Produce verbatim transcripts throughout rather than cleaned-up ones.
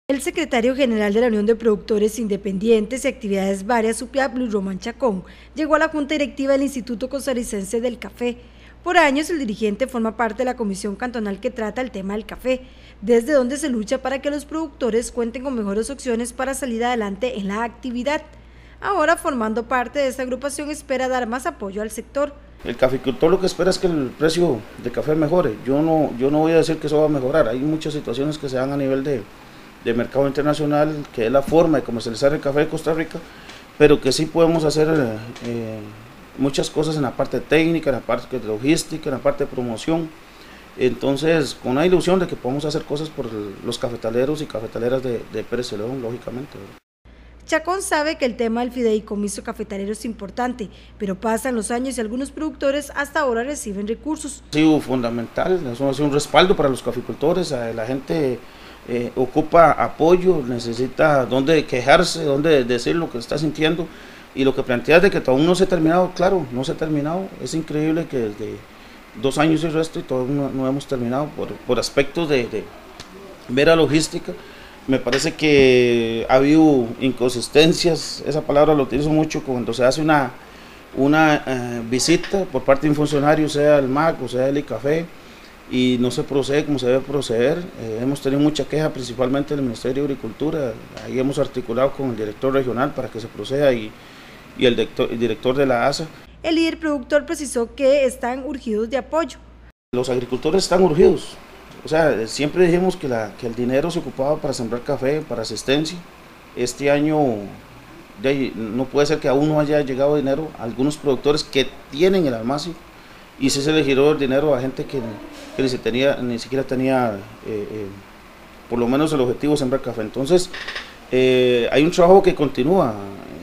El secretario general de la Unión de Productores Independientes y Actividades Varias, UPIAC, Luis Román Chacón, llegó a la Junta Directiva del Instituto Costarricense del Café. Por años, el dirigente forma parte de la comisión cantonal que trata el tema del café, desde donde se lucha para que los productores cuenten con mejores opciones para salir adelante en la actividad. Ahora, formando parte de esta agrupación, espera dar más apoyo al sector. El caficultor lo que espera es que el precio del café mejore. Yo no, yo no voy a decir que eso va a mejorar. Hay muchas situaciones que se dan a nivel de, de mercado internacional, que es la forma de comercializar el café de Costa Rica, pero que sí podemos hacer eh, muchas cosas en la parte técnica, en la parte de logística, en la parte de promoción. Entonces, con una ilusión de que podemos hacer cosas por los cafetaleros y cafetaleras de, de Pérez Celedón, lógicamente. Chacón sabe que el tema del fideicomiso cafetalero es importante, pero pasan los años y algunos productores hasta ahora reciben recursos. Ha sido fundamental, eso ha sido un respaldo para los caficultores, la gente eh, ocupa apoyo, necesita dónde quejarse, dónde decir lo que está sintiendo, y lo que planteas de que aún no se ha terminado, claro, no se ha terminado, es increíble que desde dos años y resto y todavía no, no hemos terminado por, por aspectos de, de mera logística. Me parece que ha habido inconsistencias, esa palabra lo utilizo mucho cuando se hace una, una eh, visita por parte de un funcionario, sea el M A C o sea el ICAFE, y no se procede como se debe proceder. Eh, hemos tenido mucha queja principalmente del Ministerio de Agricultura, ahí hemos articulado con el director regional para que se proceda y, y el, director, el director de la A S A. El líder productor precisó que están urgidos de apoyo. Los agricultores están urgidos. O sea, siempre dijimos que, la, que el dinero se ocupaba para sembrar café, para asistencia. Este año de, no puede ser que aún no haya llegado dinero a algunos productores que tienen el almacén y sí se le giró el dinero a gente que, que ni, se tenía, ni siquiera tenía eh, eh, por lo menos el objetivo de sembrar café. Entonces, eh, hay un trabajo que continúa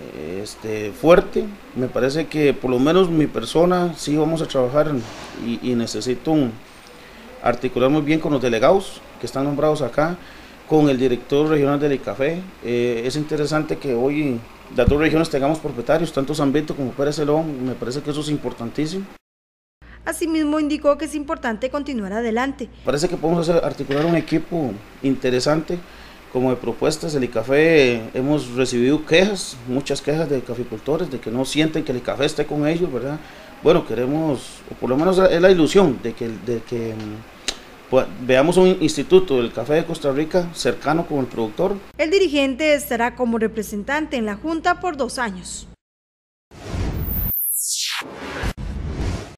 este, fuerte. Me parece que por lo menos mi persona sí vamos a trabajar y, y necesito un... articular muy bien con los delegados que están nombrados acá, con el director regional del ICAFE. Eh, es interesante que hoy las dos regiones tengamos propietarios, tanto San Vito como Pérez Celedón, me parece que eso es importantísimo. Asimismo indicó que es importante continuar adelante. Parece que podemos hacer, articular un equipo interesante como de propuestas. El ICAFE hemos recibido quejas, muchas quejas de caficultores, de que no sienten que el ICAFE esté con ellos, ¿verdad? Bueno, queremos, o por lo menos es la ilusión de que, de que pues, veamos un instituto del café de Costa Rica cercano con el productor. El dirigente estará como representante en la Junta por dos años.